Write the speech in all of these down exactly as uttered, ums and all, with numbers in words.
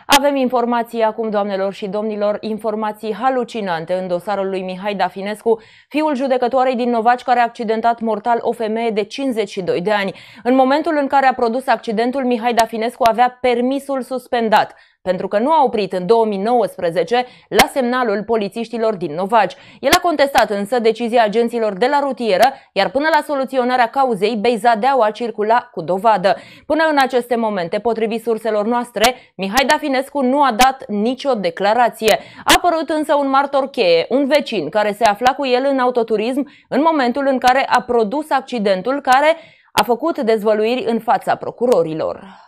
Avem informații acum, doamnelor și domnilor, informații halucinante în dosarul lui Mihai Dafinescu, fiul judecătoarei din Novaci care a accidentat mortal o femeie de cincizeci și doi de ani. În momentul în care a produs accidentul, Mihai Dafinescu avea permisul suspendat, pentru că nu a oprit în două mii nouăsprezece la semnalul polițiștilor din Novaci. El a contestat însă decizia agenților de la rutieră, iar până la soluționarea cauzei, Beizadeaua circula cu dovadă. Până în aceste momente, potrivit surselor noastre, Mihai Dafinescu nu a dat nicio declarație. A apărut însă un martor cheie, un vecin care se afla cu el în autoturism în momentul în care a produs accidentul, care a făcut dezvăluiri în fața procurorilor.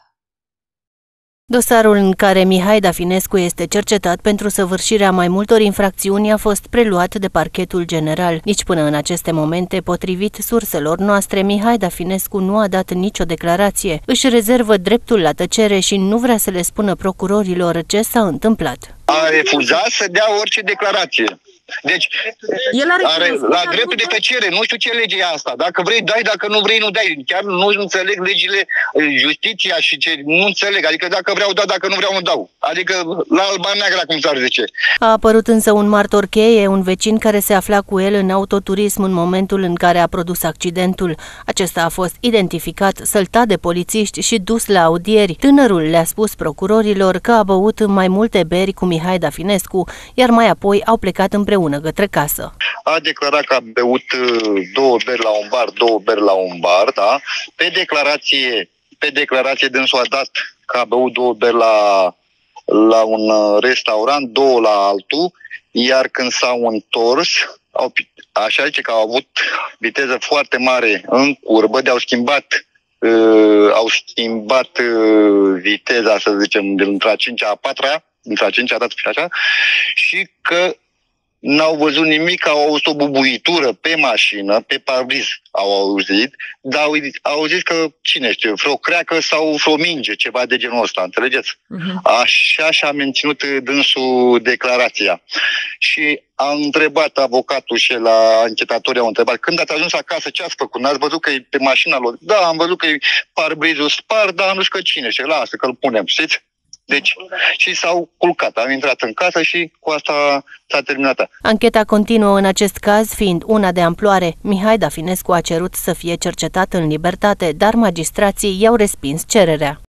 Dosarul în care Mihai Dafinescu este cercetat pentru săvârșirea mai multor infracțiuni a fost preluat de Parchetul General. Nici până în aceste momente, potrivit surselor noastre, Mihai Dafinescu nu a dat nicio declarație. Își rezervă dreptul la tăcere și nu vrea să le spună procurorilor ce s-a întâmplat. A refuzat să dea orice declarație. Deci, El are, are la dreptul de tăcere. Nu știu ce lege e asta. Dacă vrei, dai, dacă nu vrei, nu dai. Chiar nu înțeleg legile, justiția și ce... Nu înțeleg. Adică dacă vreau, da, dacă nu vreau, nu dau. Adică la alba neagră, cum s-ar zice. A apărut însă un martor cheie, un vecin care se afla cu el în autoturism în momentul în care a produs accidentul. Acesta a fost identificat, săltat de polițiști și dus la audieri. Tânărul le-a spus procurorilor că a băut mai multe beri cu Mihai Dafinescu, iar mai apoi au plecat împreună către casă. A declarat că a beut două beri la un bar, două beri la un bar, da? Pe declarație, pe declarație dânsul a dat că a beut două beri la, la un restaurant, două la altul, iar când s-au întors, au, așa zice că au avut viteză foarte mare în curbă, de au schimbat uh, au schimbat uh, viteza, să zicem, de între a cincea a patra, între a cincea dată și așa, și că n-au văzut nimic, au auzit o bubuitură pe mașină, pe parbriz au auzit, dar au, au zis că, cine știe, vreo creacă sau vreo minge, ceva de genul ăsta, înțelegeți? Uh-huh. Așa și-a menținut dânsul declarația. Și a întrebat avocatul și la anchetatorii, au întrebat, când ați ajuns acasă, ce ați făcut? N-ați văzut că e pe mașina lor? Da, am văzut că e parbrizul spart, dar nu știu că cine, și lasă că-l punem, știți? Deci, și s-au culcat, am intrat în casă și cu asta s-a terminat. Ancheta continuă în acest caz, fiind una de amploare. Mihai Dafinescu a cerut să fie cercetat în libertate, dar magistrații i-au respins cererea.